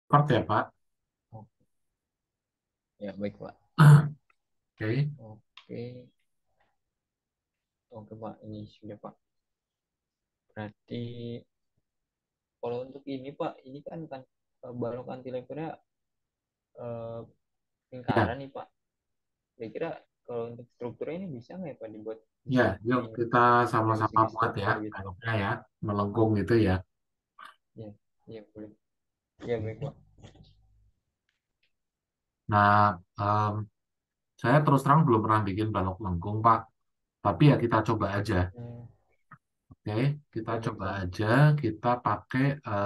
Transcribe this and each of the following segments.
Part ya, Pak. Oh, ya baik Pak. Oke. Oke, oke Pak. Ini sudah Pak. Berarti kalau untuk ini Pak, ini kan balok anti levernya eh, Ya, lingkaran nih Pak. Kira-kira kalau untuk strukturnya ini bisa nggak ya Pak dibuat di ya, yuk segini kita dari sama-sama segi buat ya, struktur gitu? baloknya ya, melengkung gitu ya. Ya, ya boleh. Ya baik Pak. Nah, em, saya terus terang belum pernah bikin balok lengkung, Pak. Tapi ya kita coba aja. Hmm, Oke, kita ya baik coba Pak. aja. Kita pakai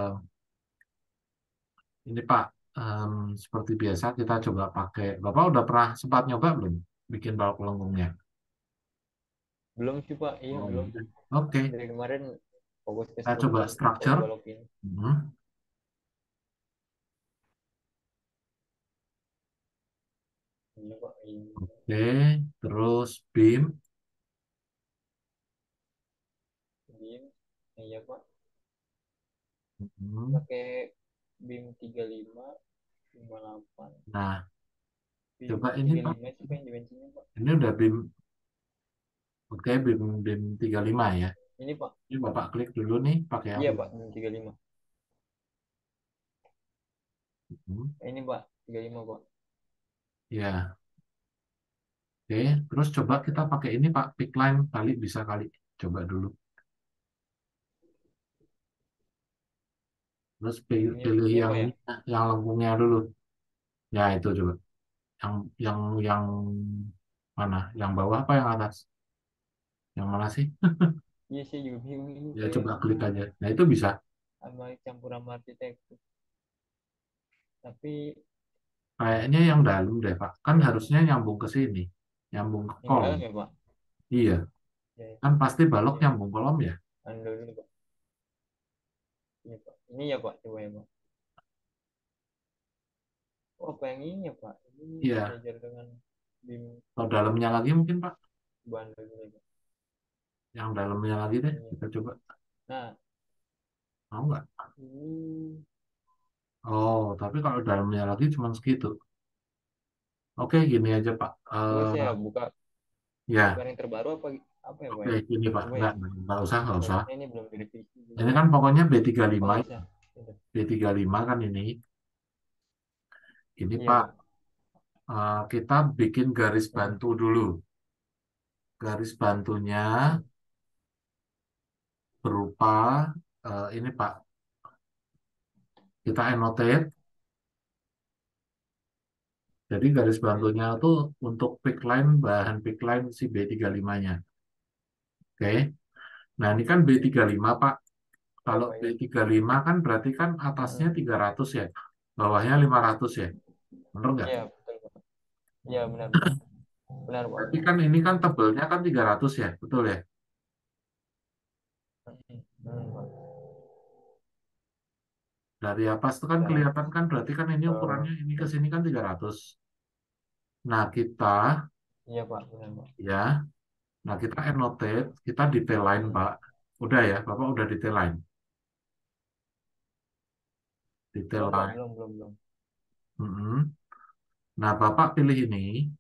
ini Pak. Seperti biasa kita coba pakai. Bapak udah pernah sempat nyoba belum bikin balok lengkungnya? Belum sih Pak. Iya Oh, belum. iya. Oke, Dari kemarin fokus ke kita coba struktur structure. balok-balok ini. Mhm. Ini Pak. Ini. Oke, terus beam. Bim. Iya Pak. Mhm. Pakai BIM 35, 58. Nah, BIM coba ini Pak. 35 sih Pak yang dimensinya Pak. Ini udah BIM, oke, BIM, BIM 35 ya. Ini Pak. Ini Bapak klik dulu nih pakai Iya Pak, aplikasi. BIM 35. Hmm, Ini Pak, 35 Pak. ya, oke. Terus coba kita pakai ini Pak, Pickline kali bisa kali. Coba dulu. Terus Ini, pilih ini yang Pak ya? ini, yang lengkungnya dulu. Ya itu coba. Yang yang mana? Yang bawah apa yang atas? Yang mana sih? Iya saya juga bingung ini Ya kayak coba klik ini aja. Nah itu bisa. sama campur sama arsitektur. Tapi Kayaknya yang dalam deh Pak. Kan ya, harusnya nyambung ke sini. Nyambung ke yang kolom. dalam ya Pak. Iya. Ya, Kan pasti balok ya. nyambung kolom ya. Anu dulu Pak. Ini Pak. Ini ya Pak, coba ya Pak. Oh, apa yang ini ya Pak? Ini Iya. sejajar dengan BIM Kalau dalamnya lagi mungkin Pak. Bandung ini Pak. Yang dalamnya lagi deh. Ini. Kita coba. Nah, Mau nggak? ini Oh, tapi kalau dalamnya lagi cuma segitu. Oke, gini aja Pak. coba saya buka buka Ya, yang terbaru apa ya Pak oke, ya? gini Pak. Coba ya. Nggak usah, nggak usah. Harusnya ini belum direvisi juga. Ini kan pokoknya Oh B35, nggak usah. Udah. B35 kan ini. Ini Iya Pak, Pak. kita bikin garis Hmm. bantu dulu. Garis bantunya Hmm. berupa ini Pak. Kita annotate. Jadi garis Hmm. bantunya itu untuk pick line, bahan pick line si B35-nya. Oke. Nah, ini kan B35 Pak. Iya Kalau Pak ya. B35 kan berarti kan atasnya Hmm. 300 ya. Bawahnya 500 ya. Bener nggak? Iya betul Pak. Iya benar benar. Benar Pak. Berarti kan ini kan tebelnya kan 300 ya. Betul ya? Hmm. Hmm, Pak. Dari atas itu kan kelihatan 300. kan berarti kan ini ukurannya ini ke sini kan 300. Nah, kita Iya Pak benar Pak. ya, nah kita annotate, kita detail line, Hmm. Pak. Udah ya, Bapak udah detail line. Detail Belum Pak line. belum belum belum. Mm-mm. Nah, Bapak pilih ini,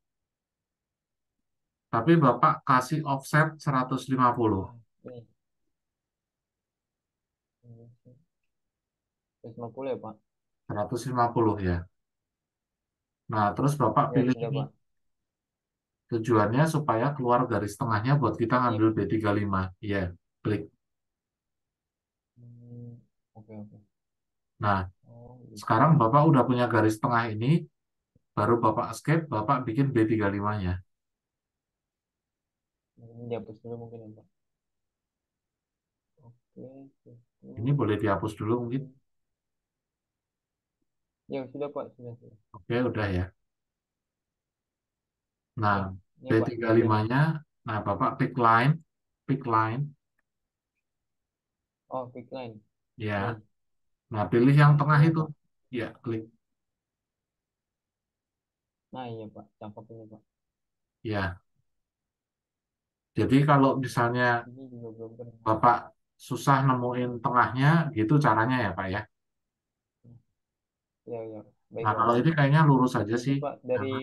tapi Bapak kasih offset 150. Hmm. Ini. 150 ya Pak. 150 ya. Nah, terus Bapak Ya pilih sudah ini. Pak. Tujuannya supaya keluar garis tengahnya buat kita Ini. ngambil B35. Iya, klik. Hmm. Oke oke. Nah, Oh gitu. sekarang Bapak udah punya garis tengah ini, baru Bapak escape, Bapak bikin B35-nya. Ini dihapus dulu mungkin ya Pak. Oke. Ini Itu. boleh dihapus dulu mungkin. Ya sudah Pak sudah sudah. Oke, udah ya. Nah, Ya. Ini Pak sudah nih. B35-nya, nah Bapak pick line, Oh pick line. ya. Nih. Nah, pilih yang tengah Tengah itu. Pak. Ya, klik. Nah iya Pak. Cakep ini Pak. Ya, jadi kalau misalnya Ini juga belum pernah. Bapak susah nemuin tengahnya, gitu caranya ya Pak ya. Ya, ya. Baik, Nah, Pak, kalau baik, ini Pak. kayaknya lurus aja Itu, sih. Pak, Karena,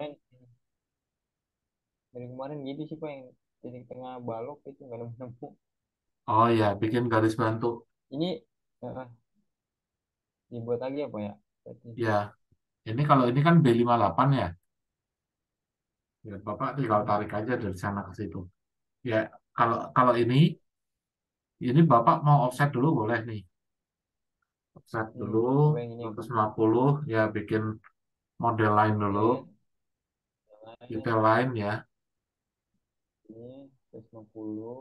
dari kemarin gitu sih, Pak, yang titik tengah balok itu nggak nemu-nemu. oh ya, bikin garis bantu. Ini eh, dibuat lagi apa ya? Berarti. Ya, ini kalau ini kan B58 ya. Ya, Bapak tinggal Hmm, tarik aja dari sana ke situ. Ya, kalau kalau ini Bapak mau offset dulu boleh nih. Offset dulu coba yang ini ya, Pak. 150 ya bikin model lain dulu, Oke, detail lain. lain ya. Ini 150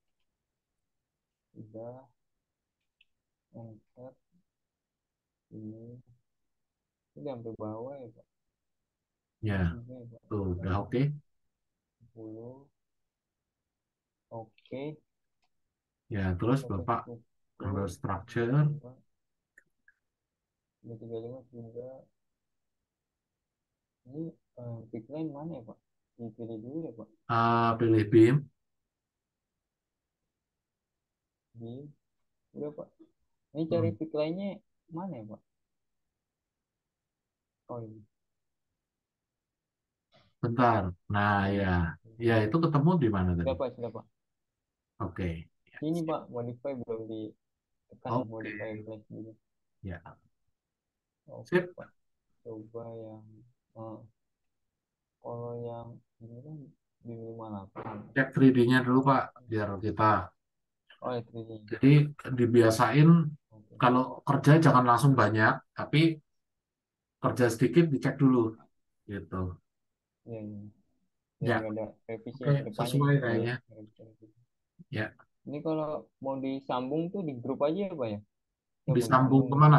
udah enter ini udah sampai bawah ya, Pak. Ya, Ini ya, Pak. tuh udah oke. 150. Oke. Ya, terus Oke, Bapak ambil struktur structure, 235 juga. Ini pick line mana ya, Pak? Dipilih dulu ya, Pak. pilih beam. Di udah, Pak. Ini cari Hmm, pick line-nya mana ya, Pak? Oh, ini. bentar. Nah, Oke. ya. Ya, itu ketemu di mana tadi? Sudah, Pak, sudah, Pak. Oke. Ya, Ini, sip. Pak, modify belum ditekan nih, Oke. modify flash dulu. Ya, Oke, sip. Pak. Coba yang eh, kalau yang ini kan di 58. Cek 3D-nya dulu, Pak, biar kita. Oh, ya, 3D. Jadi dibiasain Oke. kalau kerja jangan langsung banyak, tapi kerja sedikit dicek dulu gitu. Iya, iya. Biar Ya, nggak ada revisi oke, yang kedepannya sesuai gitu. kayaknya. Revisi. Ya, Ini kalau mau disambung tuh di grup aja ya, Pak ya? Coba disambung disambung gitu. kemana?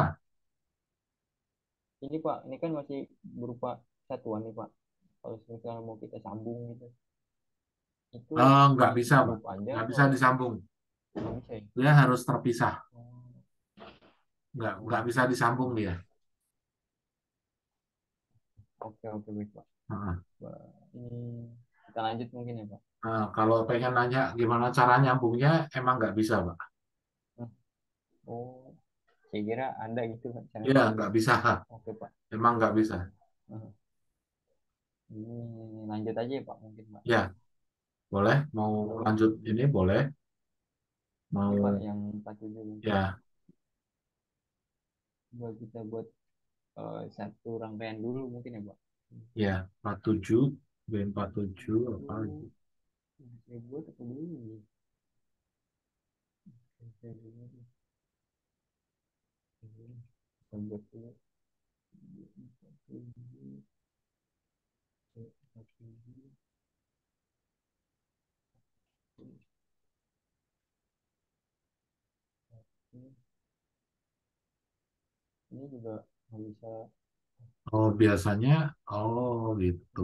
Ini, Pak, ini kan masih berupa satuan nih, Pak. Kalau misalnya mau kita sambung gitu, itu Nggak di bisa, Pak. grup aja Nggak bisa atau disambung. nggak bisa ya? Dia harus terpisah. Oh, Nggak oh, bisa disambung dia. oke, oke, baik, Pak. Heeh. Ini kita lanjut mungkin ya, Pak. Nah, kalau pengen nanya gimana cara nyambungnya, emang nggak bisa, Pak. Nah, oh, saya kira ada gitu, Pak, cara Iya, nggak nyambung. bisa. Oke, Pak. Emang nggak Oke, bisa. Pak. Nah, ini lanjut aja ya, Pak, mungkin, Pak. Ya, boleh. Mau lanjut ini, boleh. Ini, Pak, Mau, yang 47 mungkin. ya, Buat kita buat satu rangkaian dulu mungkin ya, Pak. ya, 47, B47, apa Itu gitu. saya buat apa dulu nih? Saya dulu nih. Saya buat dulu. Ini juga nggak bisa. Oh, biasanya, oh gitu.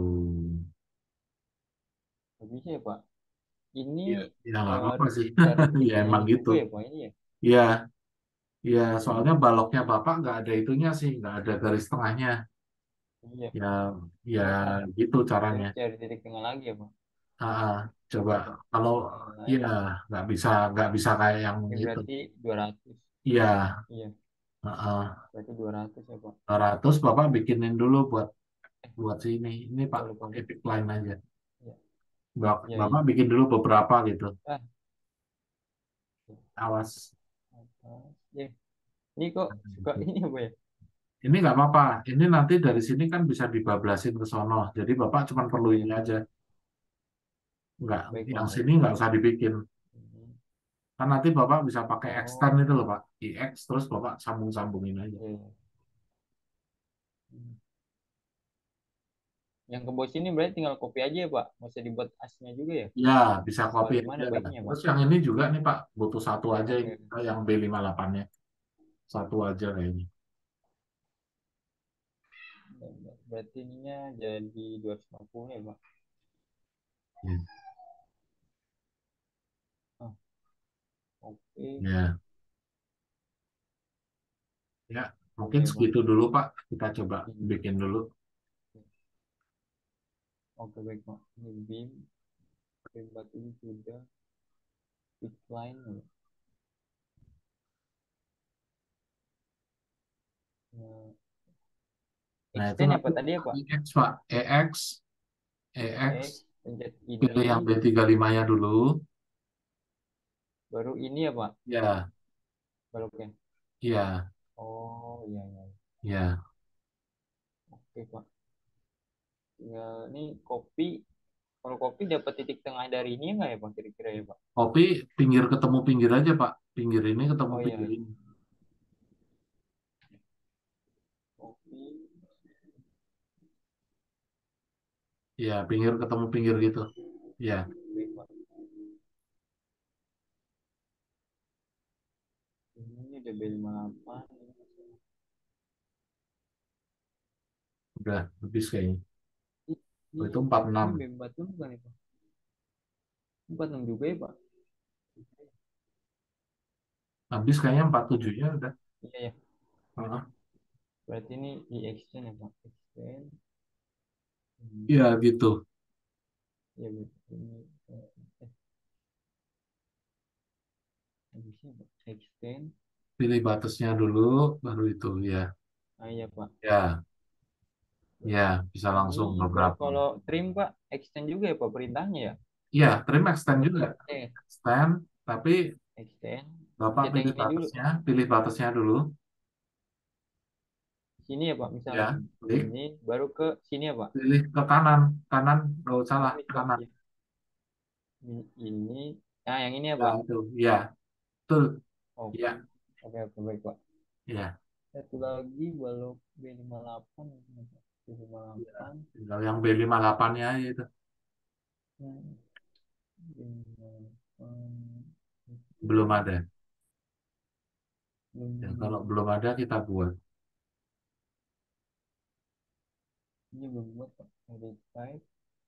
Nggak bisa ya, Pak. Ini Ya, ya nggak apa-apa harus sih. cari Ya titiknya emang gitu. juga ya, Pak, ini ya. Ya, ya soalnya baloknya Bapak nggak ada itunya sih, nggak ada garis tengahnya. Iya. Ya, ya Oh, gitu caranya. terus cari titik tengah lagi ya, Pak. Coba Oke, Pak. kalau Yang ya lain. nggak bisa kayak yang Ini itu. berarti 200. Iya, Iya, uh, berarti 200 ya, Pak. 100 Bapak bikinin dulu buat buat sini. Ini Pak Lupa, lupa, pakai Pak. pick line aja. Iya, iya, Bapak iya. bikin dulu beberapa gitu. Ah, Awas. atas. Ya, ini kok suka ini apa ya? Ini nggak apa-apa. Ini nanti dari sini kan bisa dibablasin ke sono. Jadi Bapak cuma perlu Oh ini ya, aja. Nggak, baik, Pak, yang baik. sini nggak usah dibikin. Ini. Kan nanti Bapak bisa pakai extend itu Oh, loh Pak. IX terus Bapak sambung-sambungin aja. iya, iya. Hmm. Yang ke bawah sini berarti tinggal copy aja ya, Pak. Nggak usah dibuat asnya juga ya? Ya, bisa Apa copy gimana aja. baiknya, Pak? Terus yang ini juga nih Pak, butuh satu aja ini. Oke. Yang B58-nya. Satu aja kayaknya. Berarti ininya jadi 250 ya, Pak. Ya, Ah, oke. ya, ya. Mungkin Coba ya, Pak. segitu dulu Pak. Kita coba Ini. bikin dulu. Oke, baik, Pak. Ini beam. Beam batu ini sudah. Fix line. Ya. Nah, Nah, itu extend nanti apa tadi ya Pak? EX, Pak. EX, EX, X, pencet pilih ini, yang B35-nya dulu. baru ini ya Pak, Ya, baloknya. iya, Oh iya iya. iya. Oke Pak. Tinggal ini kopi. Kalau kopi dapat titik tengah dari ini nggak ya Pak kira-kira ya Pak? Kopi pinggir ketemu pinggir aja, Pak. Pinggir ini ketemu Oh iya, pinggir iya. ini. Kopi. Ya, pinggir ketemu pinggir gitu. Ya, Baik, Pak. Ini udah B58. udah habis kayaknya. Oh, Ini, itu 46. ini B46 bukan ya Pak? 46 juga ya Pak? Habis kayaknya Oh 47-nya udah. iya ya. Heeh. Berarti ini di extend ya Pak? Extend. Hmm. Iya, gitu. Ya berarti ini. Habisnya Pak. Extend. Pilih batasnya dulu, baru itu. Ya, Ah iya Pak. ya, ya, bisa Ini langsung Pak beberapa. kalau trim Pak extend juga ya Pak perintahnya ya? Iya, trim extend Oh juga. extend. Extend, tapi Extend. Bapak Pencet yang pilih ini dulu. batasnya, pilih batasnya dulu. Sini ya Pak misal Ya, klik. ini baru ke sini ya Pak. Pilih ke kanan. Kanan, nggak Oh salah, ini Pak. kanan. Ya. Ini. Nah yang ini ya Ya, Pak. itu. Ya, betul. Oke. Ya, Oke baik Pak. ya. Satu lagi balok B58. Ya. B58. Tinggal yang B58-nya itu. Hmm, B58. Belum Oke. ada. Ya, kalau Belum. belum ada, kita buat. Ini belum buat Pak. Ada type.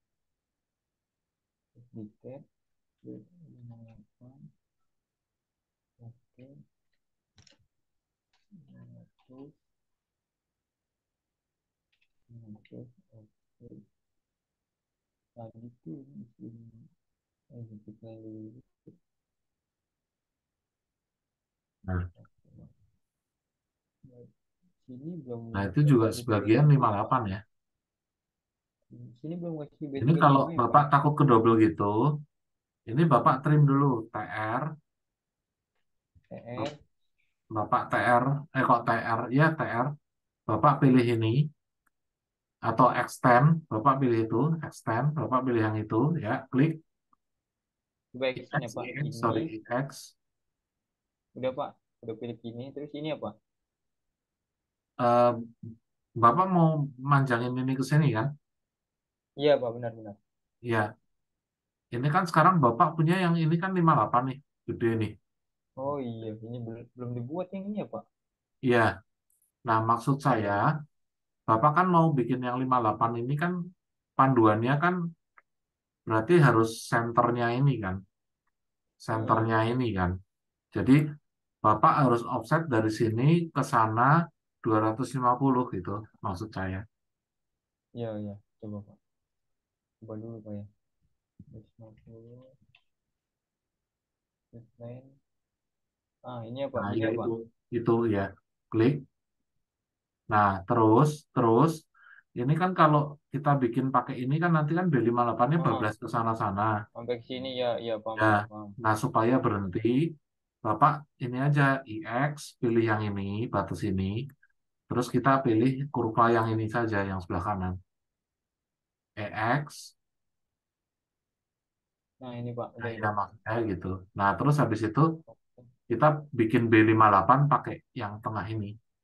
Detail. B58. Oke. Terus. Terus. Oke. Tadi tuh di sini. Kita dulu. Nah, Sini belum nah itu juga kasih sebagian B35 lima ya puluh Pak. delapan ya. Sini belum kasih Ini kalau B35 ya Pak Bapak ya. takut kedobel gitu, ini Bapak trim dulu TR. TR. Bapak TR, kok TR? Ya TR. Bapak pilih ini. Atau extend, Bapak pilih itu. Extend, Bapak pilih yang itu. Ya, klik. Coba action ya EX, Pak. EX, Ini sorry, EX. udah Pak. Udah pilih ini. Terus ini apa? Eh, Bapak mau manjangin ini ke sini kan? Iya Pak benar-benar. Ya, ini kan sekarang Bapak punya yang ini kan 58 nih, gede nih. Oh iya. Ini belum dibuat yang ini ya Pak. Iya, nah maksud Oh saya, iya. Bapak kan mau bikin yang 58 ini kan panduannya kan berarti harus senternya ini kan, Mm-mm. senternya ini kan. Jadi Bapak harus offset dari sini ke sana 250 gitu, maksud saya. Iya iya. Coba Pak. Coba dulu Pak ya. 150. Deadline. Ah ini ya Pak. Nah, Gini ya ya Pak. itu ya, klik. Nah, terus, terus, ini kan kalau kita bikin pakai ini kan nanti kan B58-nya Ah bablas ke sana-sana. sampai ke sini ya. Iya paham Ya, Pak. Paham. nah supaya berhenti, Bapak ini aja IX, pilih yang ini, batas ini, terus kita pilih kurva yang ini saja, yang sebelah kanan. EX, Nah ini Pak. nah Udah ya ini. maksudnya gitu. Nah, terus habis itu kita bikin B58 pakai yang tengah ini.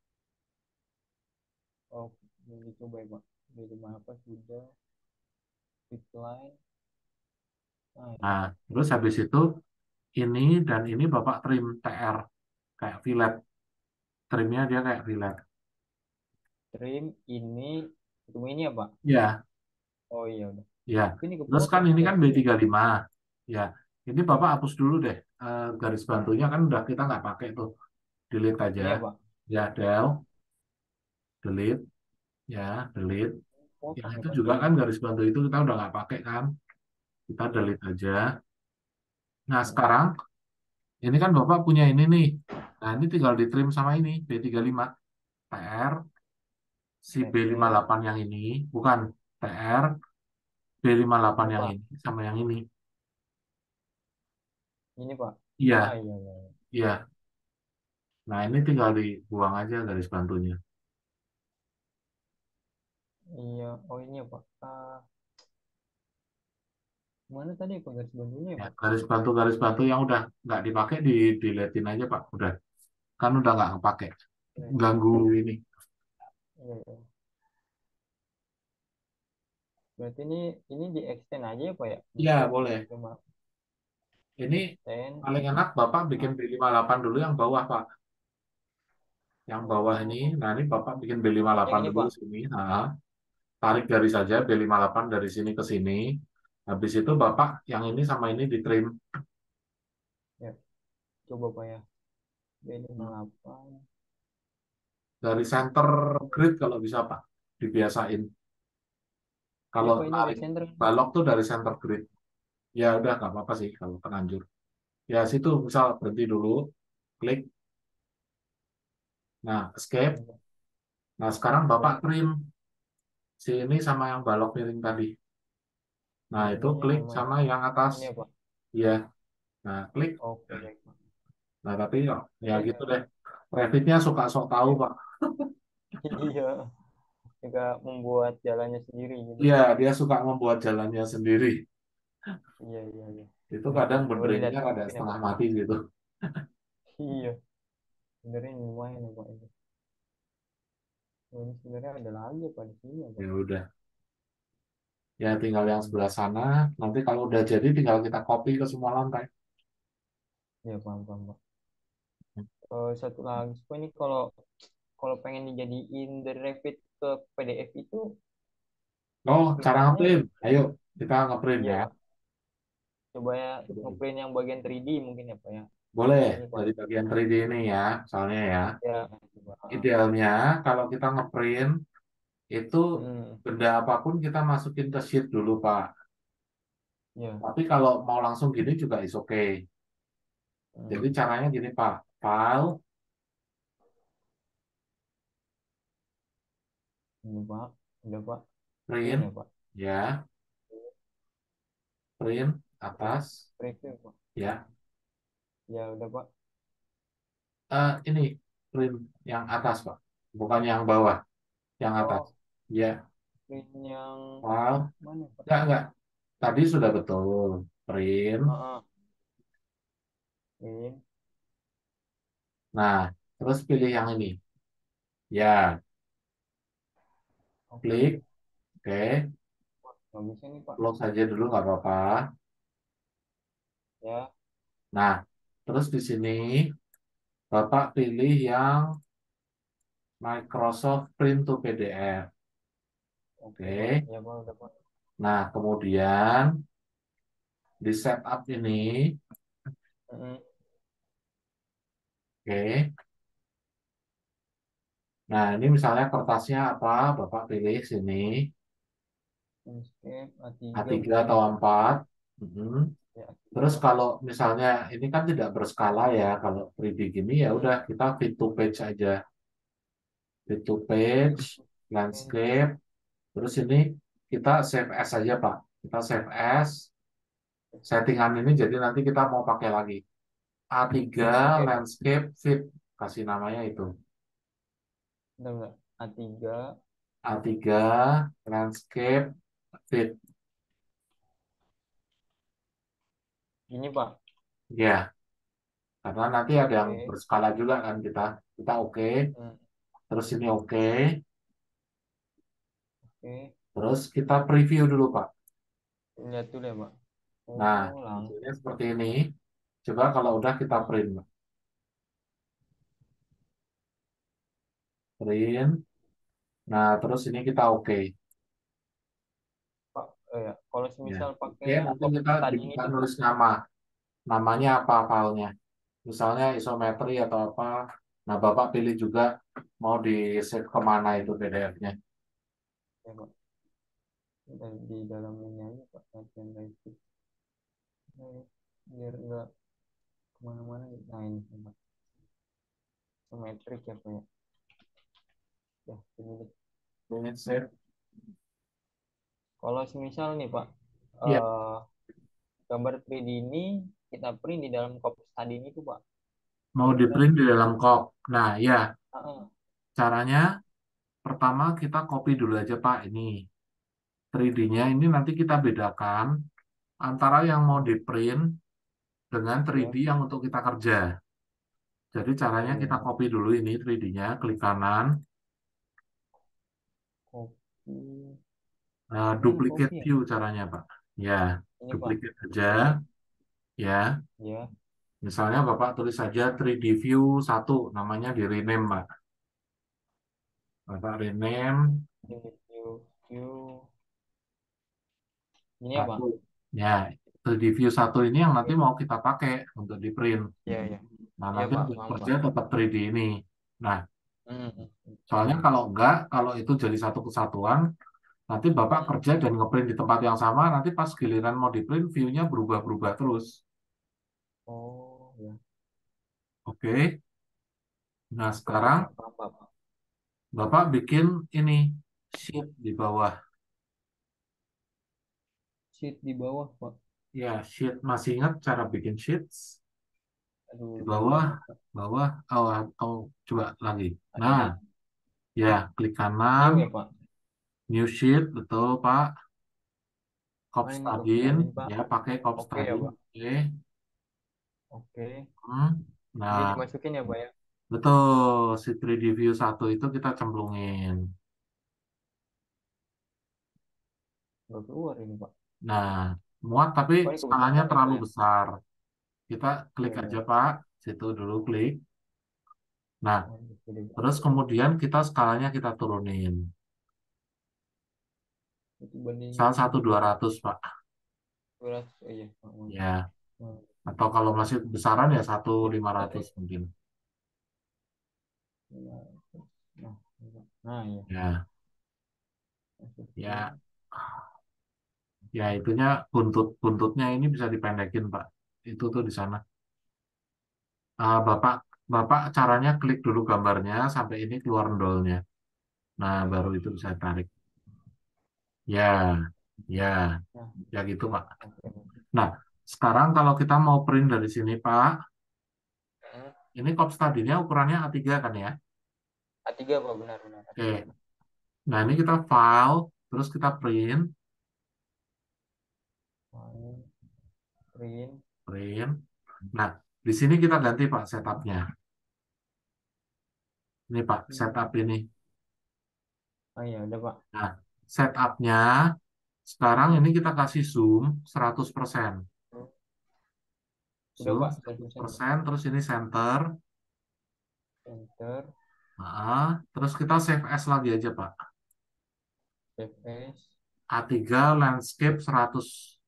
Oh ini coba ya Pak. Jadi apa sudah. Decline. Nah ini Nah, Pak. terus habis itu ini dan ini Bapak trim TR, kayak fillet. Trimnya dia kayak fillet. Trim ini. Ketemu ini ya Pak. Ya, Oh iya udah. ya. Tapi ini Terus kan kepotong ini kan kayak ini. B35. Ya, ini Bapak hapus dulu deh. Garis bantunya kan udah kita nggak pakai tuh. Delete aja. Ini ya Pak. Ya, del, delete. Ya, delete. Yang Potong ya itu Pak juga sini kan Pak. garis bantu itu kita udah nggak pakai kan. Kita Iya. delete aja. Nah, Heeh. sekarang ini kan Bapak punya ini nih. Nah, ini tinggal ditrim sama ini, B35. TR, si TR B58 yang ini, bukan TR, B58 ini yang Pak, ini sama yang ini. ini Pak. Ah Iya, iya iya. Iya. iya. Nah, ini tinggal dibuang aja garis bantunya. Iya, oh ini ya Pak. Mana tadi Pak garis bantunya ya Ya, Pak? garis bantu yang udah nggak dipakai diletin aja Pak. Udah, kan udah nggak kepake. Iya, Ganggu ini. iya, iya. Berarti ini di extend aja ya Pak ya Iya, untuk boleh. cuma Ini extend. paling enak Bapak bikin Ah, B58 dulu yang bawah Pak. Yang bawah ini, oh, nah ini Bapak bikin yang B58 ini dulu Pak. sini. Nah, tarik garis saja B58 dari sini ke sini. Habis itu Bapak yang ini sama ini di trim. Ya, coba Pak ya. B58. Dari center Oh, grid kalau bisa Pak. Dibiasain. iya Kalau Pak ini udah tarik center. balok tuh dari center grid. Ya udah nggak apa-apa sih kalau terlanjur. Ya situ misal berhenti dulu, klik. Nah, escape. Ini, Pak. Nah, sekarang Bapak Ya, trim si ini sama yang balok miring tadi. Nah, itu ini klik yang mana? sama yang atas. Ini ya Pak. Iya. Nah, klik. Oke baik Pak. Nah, tapi ya, ya Ini gitu udah. deh. Revitnya suka sok tahu, Iya, Pak. iya. Juga membuat jalannya sendiri gitu. Iya, dia suka membuat jalannya sendiri. Iya, iya, iya. Itu kadang Coba benerinnya dilihat ada mungkin ya setengah Pak. mati gitu. Iya, sebenarnya lumayan ya Pak itu. Oh, ini sebenarnya ada lagi ya Pak di sini ya Pak. Ya udah. Ya tinggal yang Hmm. sebelah sana. Nanti kalau udah jadi tinggal kita copy ke semua lantai. Ya paham, paham Pak. Satu lagi Pak, ini kalau kalau pengen dijadiin dari Revit ke PDF itu Oh, cara printnya ngeprint. Ayo, kita ngeprint iya ya. Pak. Coba ya ngeprint yang bagian 3D mungkin ya Pak ya. Boleh, Ini Pak. dari bagian 3D ini ya. Soalnya ya, Ya, coba. idealnya kalau kita ngeprint, itu Hmm, benda apapun kita masukin ke sheet dulu, Pak. ya. Tapi kalau mau langsung gini juga is okay. Jadi Hmm. caranya gini, Pak. File, Ini Pak. Udah Pak. Print print, ya Pak. ya, print, Print. atas, Print ya Pak. ya. Ya udah Pak. Ini print yang atas, Pak. Bukan yang bawah, yang atas. Oh, Ya, print yang file. mana Pak? Enggak. Tadi sudah betul. Print. Ah, ah. Print. Nah, terus pilih yang ini. Ya, klik. Oke. Oke. Nggak bisa nih Pak. Close saja dulu, nggak apa-apa. Ya. Nah, terus di sini Bapak pilih yang Microsoft Print to PDF. Oke Pak. Oke. Ya Pak udah Pak. Nah, kemudian di setup ini, Mm-mm. oke. Nah, ini misalnya kertasnya apa? Bapak pilih sini Landscape A3 A3 mungkin ya atau Pak. A4. Mm-mm. Ya Terus A3. kalau misalnya ini kan tidak berskala ya, kalau 3D gini ya udah Mm-mm. kita fit to page aja. Fit to page, landscape. Terus ini kita save as aja Pak. Kita save as settingan ini jadi nanti kita mau pakai lagi. A3 Oke Pak. landscape fit. Kasih namanya itu. Udah enggak? A3. A3 landscape fit. Ini Pak. Ya, karena nanti ada yang Oke. berskala juga kan kita. Kita oke. Hmm. Terus ini oke. Oke. Terus kita preview dulu Pak. Lihat dulu ya Pak. Nah, Oh hasilnya langsung. seperti ini. Coba kalau udah kita Hmm. print. Print. Nah, terus ini kita oke. Pak, ya. Kalau Ya, semisal pakai oke. yang Nanti kita topik tadi ini dibuka tuh Pak. nulis nama. Namanya apa filenya. Misalnya isometri atau apa. Nah, Bapak pilih juga mau di save kemana itu PDF-nya. Ya Pak. Di dalam ini aja Pak. Latihan basic. Biar enggak kemana-mana. Nah ini Pak. Simetrik ya Pak ya. Ya, ini deh. Ini save. Kalau semisal nih Pak, Ya, eh, gambar 3D ini kita print di dalam Cop Study ini tuh Pak. mau di Kira-kira, print di dalam kop. Nah, ya, ah, caranya pertama kita copy dulu aja Pak ini 3D-nya ini nanti kita bedakan antara yang mau di print dengan 3D ya, yang untuk kita kerja. Jadi caranya oh kita ya, copy dulu ini 3D-nya, klik kanan, copy, ini duplicate copy ya. view caranya Pak. Ya, Ini Pak, duplicate aja, oke, ya. ya, Misalnya Bapak tulis saja 3D view 1, namanya di rename Pak. Bapak rename view, ini ya Pak. 1. Ya, 3D view 1 ini yang nanti Oke, mau kita pakai untuk di print. ya, ya, Nah, iya nanti Pak, untuk paham Pak. kerja tetap 3D ini. Nah, soalnya Oke, kalau enggak, kalau itu jadi satu kesatuan, nanti Bapak kerja dan ngeprint di tempat yang sama, nanti pas giliran mau di print, view-nya berubah-berubah terus. oh ya, Oke. Nah, oke sekarang Pak, paham Pak. Bapak bikin ini sheet di bawah. Sheet di bawah Pak. Ya, sheet masih ingat cara bikin sheets? Aduh, Di lupa bawah, banget Pak. bawah, oh, coba lagi. Ada Nah, nih, ya, klik kanan, new ya Pak. new sheet, betul Pak. Cop Mana ini Cop Studying, Study Pak. ya pakai Cop Oke ya Studying. Pak. Oke. Oke. Hmm. Ini Nah, dimasukin ya Pak ya. betul, si 3D View 1 itu kita cemplungin. Nggak keluar ini Pak. Nah, muat tapi Oh ini skalanya kebesaran ya Pak terlalu ya. besar. Kita klik Iya aja iya. Pak, situ dulu klik. Nah, Oh, ini gede terus banget ya. kemudian kita skalanya kita turunin. Itu bandingin Misal 1/200 Pak. 200. Oh, iya Pak. Ya, Hmm. atau kalau masih besaran ya satu Ini lima bentar ratus ya. mungkin. Nah, nah, nah ya. Ya, ya, Masukin. ya itunya buntutnya ini bisa dipendekin Pak. Itu tuh di sana. Bapak Bapak caranya klik dulu gambarnya sampai ini keluar ndolnya. Nah, baru itu bisa tarik. Ya, ya, Nah, ya gitu Pak. oke. Nah, sekarang kalau kita mau print dari sini Pak, Hmm. ini cop study-nya ukurannya A3 kan ya? A3 Pak, benar benar A3. Oke. Nah, ini kita file, terus kita print, Main, print. print. Nah, di sini kita ganti Pak setupnya. Ini Pak, setup ini. Oh iya, udah Pak. Nah, setupnya sekarang ini kita kasih zoom 100%. Hmm. Udah Zoom Pak, 100% Pak. 100%, terus ini center. Enter, Nah, terus kita save as lagi aja Pak. save as, A3 landscape 100.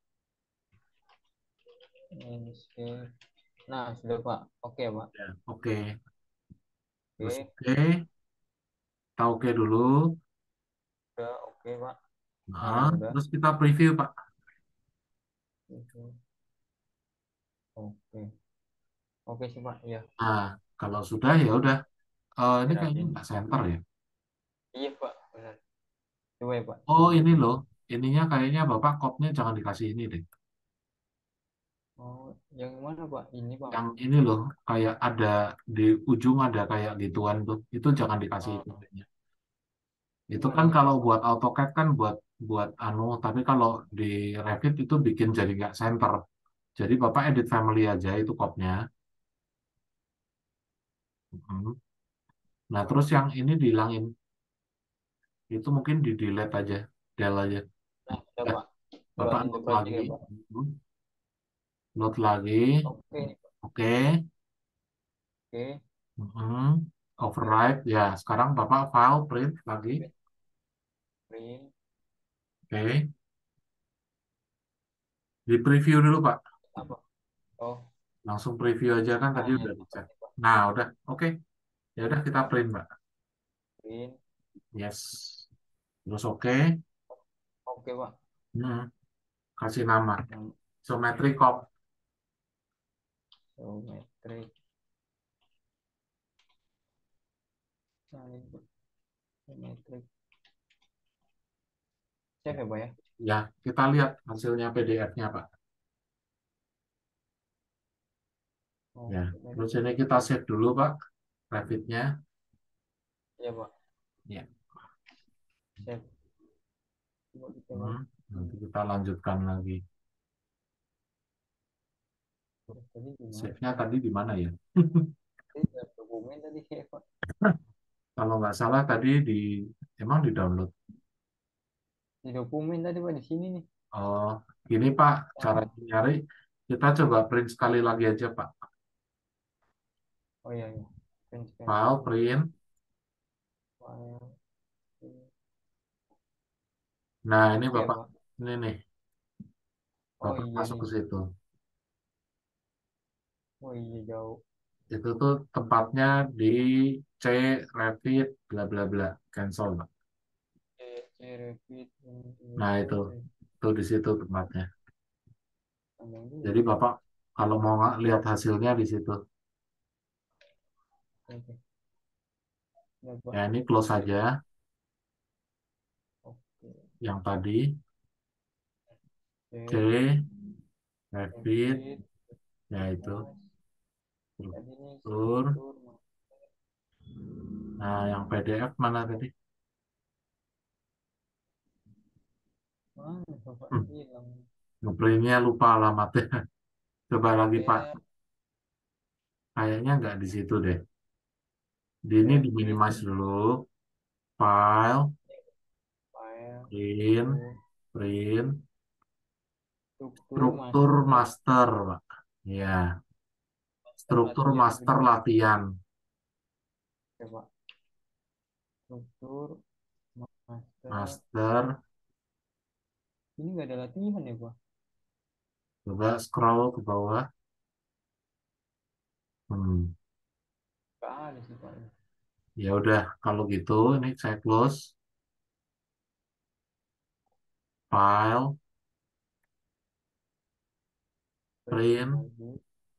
landscape. Nah, sudah Pak. Oke Pak. Ya, oke. Terus Oke, oke. Kita oke dulu. udah oke Pak. Nah, Nah, udah. terus kita preview Pak. Oke. Oke sih Pak. Iya, Nah, kalau sudah ya udah. Ini kayaknya nyerahin. nggak center ya. Iya Pak, benar. Coba ya Pak, Oh, ini dimajuin. loh. Ininya kayaknya Bapak kopnya jangan dikasih ini deh. Oh, yang mana Pak? Ini Pak. Yang ini loh, kayak ada di ujung ada kayak gituan tuh. Itu jangan dikasih Oh, itu kayaknya. Itu gimana kan itu kalau Pak? buat AutoCAD kan buat buat anu, tapi kalau di Revit itu bikin jadi nggak center. Jadi Bapak edit family aja itu kopnya. Mhm. Nah, terus yang ini dihilangin. Itu mungkin di delete aja, del aja. Nah, udah Eh, Pak. Bapak Keluarin the load project lagi. ya Pak. Mhm. Load lagi. Oke, nih, Pak. Oke. Oke, Mhm. oke. Override. Ya, sekarang Bapak file print lagi. Print Oke. Di preview dulu, Pak. apa? Oh, Langsung preview aja kan tadi nah ya, udah oke dicek. Pak. Nah, udah. Oke. Ya udah kita print, Pak. Print. Yes. Terus oke. Oke Pak. Hmm. Kasih nama. Yang Isometric cop. geometrik. Nah, ini Pak. Geometrik. Save ya Pak ya. Ya, kita lihat hasilnya PDF-nya, Pak. Ya, Oke baik. terus ini kita save dulu, Pak, Revit-nya. Ya Pak. Ya. Save. Coba kita Hmm, lagi. nanti kita lanjutkan lagi. Terus tadi gimana? Save-nya tadi di mana ya? Tadi ada dokumen tadi ya Pak. Kalau nggak salah tadi emang di download. Di dokumen tadi Pak di sini nih. Oh, gini Pak, cara Ah, nyari kita coba print sekali lagi aja Pak. oh iya iya. Print sekali File lagi. print. File. Nah, ini Oke Bapak, Pak. ini nih, Oh Bapak iya masuk nih. ke situ. Oh iya jauh. Itu tuh tempatnya di C Revit bla bla bla cancel Pak. Repeat. Nah, itu di situ tempatnya. Panjang dulu Jadi ya. Bapak kalau mau lihat hasilnya di situ. Oke. Ya Pak. Ya, ini close aja Oke. yang tadi Oke. C Revit, Repeat. ya itu Mas. Tadi ini struktur. struktur. Nah, yang PDF mana tadi? Mana Bapak Hmm, hilang? ngeprintnya lupa alamatnya. Coba lagi Pak. PDF. Kayaknya nggak di situ deh. Di ini di Repeat. minimize dulu. File, File. print, Struktur. print, Struktur struktur master. master, Pak. Ya, Master struktur latihan itu master di latihan. ya Pak. Struktur master. Master, Ini nggak ada latihan ya Pak? coba scroll ke bawah. Hmm. Nggak ada sih Pak. Ya udah, kalau gitu ini saya close. File, Print print, lagi.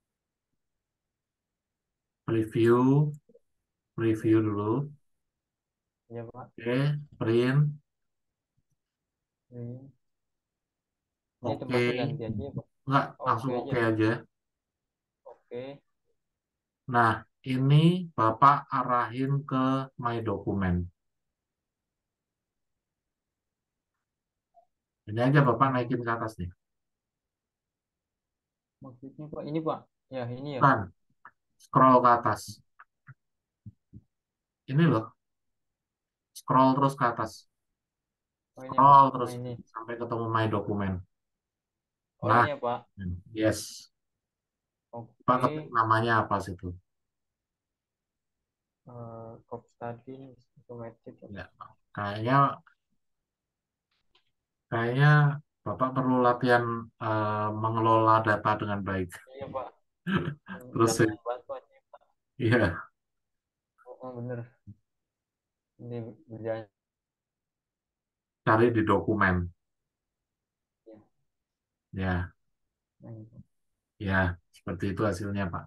preview, preview dulu. Ya Pak. Oke, print. Print. Ini Oke, tempatnya ganti aja ya Pak. nggak Oke langsung aja. oke aja. Oke. Nah, ini Bapak arahin ke My Document. Ini aja Bapak naikin ke atas nih. Maksudnya Pak, ini Pak. Ya, ini ya. Bukan, scroll ke atas. Ini loh, scroll terus ke atas. Oh, ini ya Pak. Scroll Oh, terus ini. sampai ketemu My Document. Oh, Nah, ini ya Pak. yes. Pak ketik Oke. namanya apa situ? Cop study automatic. Ya, kayaknya kayaknya Bapak perlu latihan mengelola data dengan baik. Iya Pak. Terus Jangan bantu aja. iya, Oh, oh, bener. Ini berjalan. cari di dokumen. Ya. Ya, Nah, ini. ya, seperti itu hasilnya, Pak.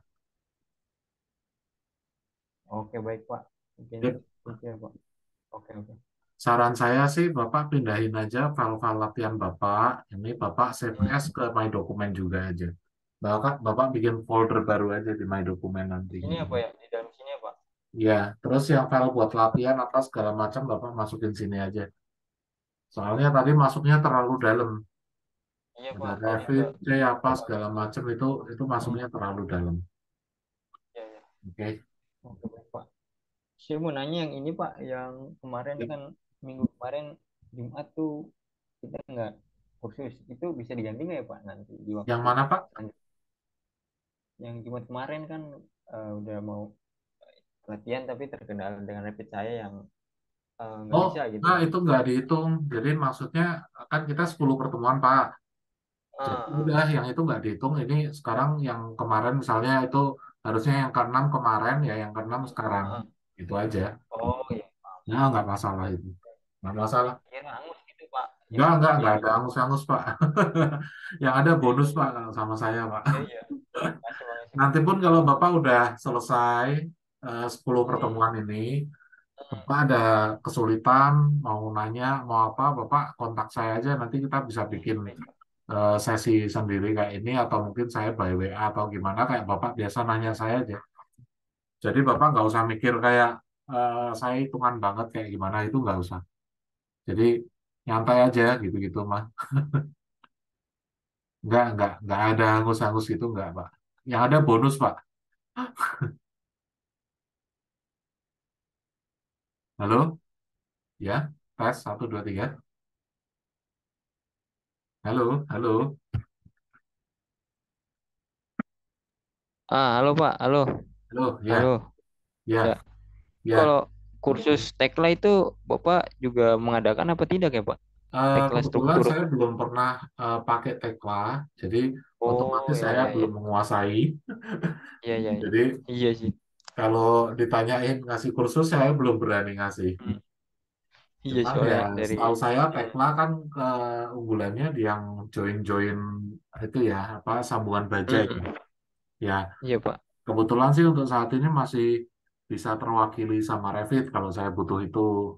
Oke, baik Pak. Mungkin Sip. itu ya Pak. Oke, oke. Saran saya sih Bapak pindahin aja file-file latihan Bapak. Ini Bapak save Hmm. as ke My Document juga aja. Bapak bikin folder baru aja di My Document Di nanti. sini ya Pak ya? Di dalam sini ya Pak? Ya, terus yang file buat latihan atas segala macam Bapak masukin sini aja. Soalnya tadi masuknya terlalu dalam. Iya Ada Pak. Tadi Revit, udah. C apa segala macam itu Oh, masuknya terlalu dalam. iya, iya. Oke. Oke, baik Pak. Saya mau nanya yang ini Pak, yang kemarin kan minggu kemarin Jumat tuh kita nggak kursus, itu bisa diganti nggak ya Pak nanti di Yang waktu mana Pak? selanjutnya? Yang Jumat kemarin kan udah mau latihan tapi terkendala dengan rapid saya yang nggak Oh, bisa gitu. nah itu nggak dihitung. Jadi maksudnya kan kita 10 pertemuan Pak. Jadi Ah, ah. udah yang itu nggak dihitung. Ini sekarang yang kemarin misalnya itu harusnya yang keenam kemarin ya yang keenam sekarang. Ah, ah. Itu aja. Oh iya, Nah nggak masalah Pak. itu. Nggak masalah. Kira angus gitu Pak, yang Nggak ini ada angus-angus Pak. Yang ada iya bonus iya Pak kalau sama saya Pak. iya iya. Makasih makasih Pak. Nanti pun kalau Bapak udah selesai 10 Hmm, pertemuan ini, Bapak ada kesulitan, mau nanya, mau apa, Bapak kontak saya aja. Nanti kita bisa bikin sesi sendiri kayak ini, atau mungkin saya by WA atau gimana, kayak Bapak biasa nanya saya aja. Jadi Bapak nggak usah mikir kayak saya hitungan banget kayak gimana, itu nggak usah. Jadi nyantai aja gitu-gitu mah. Nggak ada angus-angus gitu, nggak, Pak. Yang ada bonus, Pak. Halo? Ya, tes, satu, dua, tiga. Halo, halo, Halo Pak, halo, halo, halo. ya, Ya, ya, itu ya. kalau kursus Tekla itu Bapak juga mengadakan apa tidak ya Pak? Tekla Kebetulan struktur. saya belum pernah pakai Tekla, jadi Oh otomatis ya saya ya ya, belum menguasai. iya ya ya. Jadi Iya sih. kalau ditanyain ngasih kursus, saya belum berani ngasih. Hmm, iya Cuman ya soalnya dari setahu saya hmm, Tekla kan keunggulannya di yang join-join itu ya, apa, sambungan baja hmm, ya. hmm. Ya, Iya Pak. kebetulan sih untuk saat ini masih bisa terwakili sama Revit kalau saya butuh itu.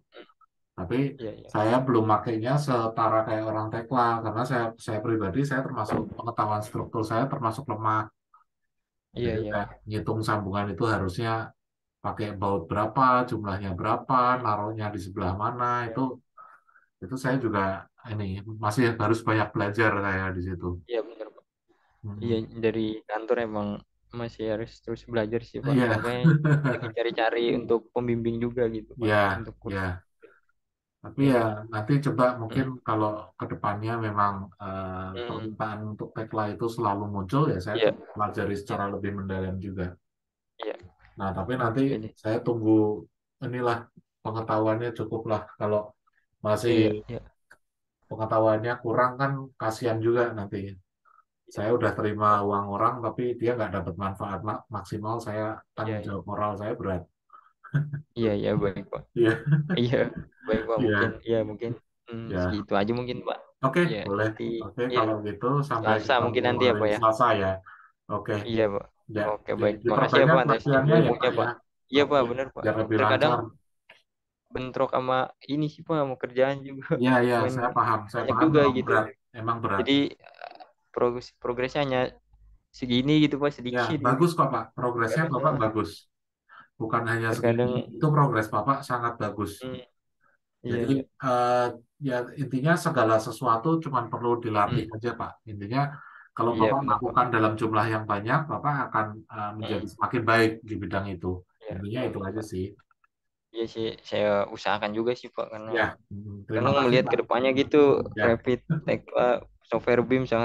Tapi Iya iya. saya belum makainya setara kayak orang Tekla karena saya pribadi, saya termasuk pengetahuan struktur saya termasuk lemah. Iya Jadi iya kayak iya. ngitung sambungan itu harusnya pakai baut berapa, jumlahnya berapa, Hmm, naruhnya di sebelah mana, iya itu saya juga ini masih harus banyak belajar saya di situ. iya benar Pak. Iya Hmm. dari kantor emang masih harus terus belajar sih Pak. Iya, Makanya lagi cari-cari untuk pembimbing juga gitu Pak. iya, Untuk kursus. iya. Tapi ya Iya. nanti coba mungkin Hmm, kalau ke depannya memang hmm, permintaan untuk tekla itu selalu muncul, ya saya iya coba pelajari iya secara lebih mendalam juga. iya. Nah, tapi nanti Oke deh. saya tunggu inilah pengetahuannya cukup lah. Kalau masih Iya iya pengetahuannya kurang kan kasihan juga nanti. iya Saya udah terima Pak. uang orang tapi dia nggak dapat manfaat maksimal, saya Iya tanggung iya. jawab moral saya berat. Iya iya baik Pak. Iya, Iya baik Pak mungkin iya, ya mungkin ya. segitu aja mungkin Pak. Oke, Ya boleh. nanti Oke, ya kalau gitu sampai Selasa ketemu mungkin nanti ya hari Pak ya. Selasa ya. Oke, Iya Pak. ya. Oke baik. Makasih ya Diperbanyak Pak atas latihannya ya, Pak ilmu-ilmunya ya. Pak. Iya Pak Oke, benar Pak. biar lebih Terkadang lancar. bentrok sama ini sih Pak sama kerjaan juga. Iya, iya, Main saya banyak paham juga memang gitu. berat, emang berat. Jadi progresnya hanya segini gitu Pak Ya, sedikit gitu. bagus kok, Pak. Progresnya Terkadang Bapak bagus. Bukan hanya segini. terkadang Itu progres Bapak sangat bagus. hmm, iya Jadi iya. eh, ya intinya segala sesuatu cuma perlu dilatih Hmm, aja, Pak. Intinya kalau iya Bapak benar Pak. lakukan dalam jumlah yang banyak, Bapak akan menjadi Hmm, semakin baik di bidang itu. iya Intinya iya itu benar aja Pak. sih. Iya sih, saya usahakan juga sih Pak karena Ya, terima kasih, melihat Pak. ke depannya gitu Ya, Revit, Tekla, software BIM sangat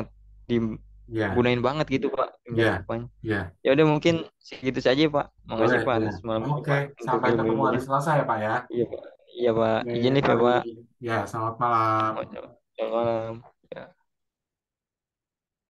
ya, digunain banget gitu Pak hingga ke ya, depannya. ya. Ya udah mungkin segitu saja Pak. Boleh, Makasih Pak boleh. atas malam ini Oke, Pak untuk sampai ketemu hari ilmu-ilmunya. Selasa ya, Pak ya. Iya Pak. Iya Pak. Oke, Izin live ya mari. Pak. Ya, selamat malam. Selamat malam.